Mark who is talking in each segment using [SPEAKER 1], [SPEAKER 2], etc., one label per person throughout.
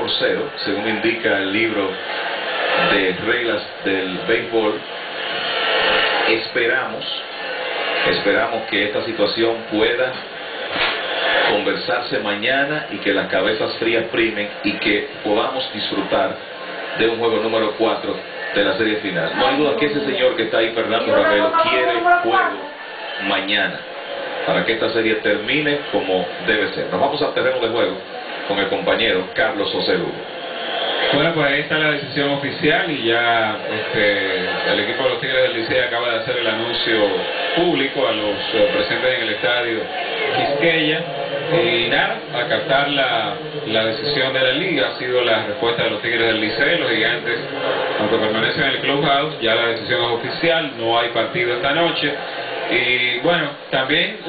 [SPEAKER 1] 1-0, según indica el libro de reglas del béisbol. Esperamos que esta situación pueda conversarse mañana y que las cabezas frías primen y que podamos disfrutar de un juego número 4 de la serie final. No hay duda que ese señor que está ahí, Fernando Ravelo, quiere juego mañana para que esta serie termine como debe ser. Nos vamos al terreno de juego con el compañero Carlos José Lugo.
[SPEAKER 2] Bueno, pues ahí está la decisión oficial y ya el equipo de los Tigres del Licey acaba de hacer el anuncio público a los presentes en el estadio Quisqueya. Y nada, acatar la decisión de la liga ha sido la respuesta de los Tigres del Licey. Los Gigantes, aunque permanecen en el clubhouse, ya la decisión es oficial, no hay partido esta noche. Y bueno, también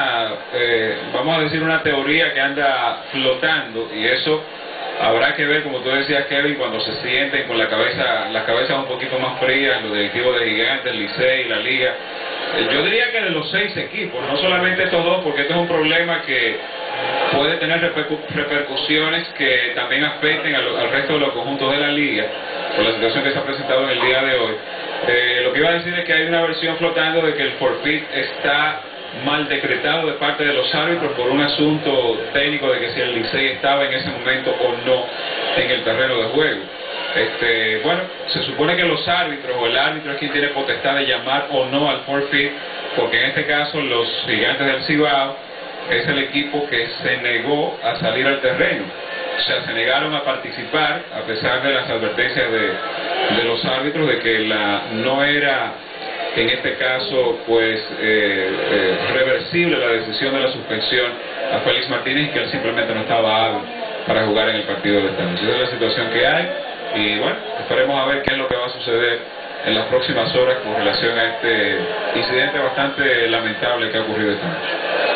[SPEAKER 2] vamos a decir una teoría que anda flotando, y eso habrá que ver, como tú decías, Kevin, cuando se sienten con las cabezas un poquito más frías, los directivos de Gigantes, Licey, la liga. Yo diría que de los 6 equipos, no solamente estos dos, porque esto es un problema que puede tener repercusiones que también afecten al resto de los conjuntos de la liga, por la situación que se ha presentado en el día de hoy. Lo que iba a decir es que hay una versión flotando de que el forfeit está mal decretado de parte de los árbitros por un asunto técnico de que si el Licey estaba en ese momento o no en el terreno de juego. Bueno, se supone que los árbitros o el árbitro es quien tiene potestad de llamar o no al forfeit, porque en este caso los Gigantes del Cibao es el equipo que se negó a salir al terreno. O sea, se negaron a participar a pesar de las advertencias de los árbitros de que no era, en este caso, pues reversible la decisión de la suspensión a Félix Martínez, y que él simplemente no estaba hábil para jugar en el partido de esta noche. Esa es la situación que hay, y bueno, esperemos a ver qué es lo que va a suceder en las próximas horas con relación a este incidente bastante lamentable que ha ocurrido esta noche.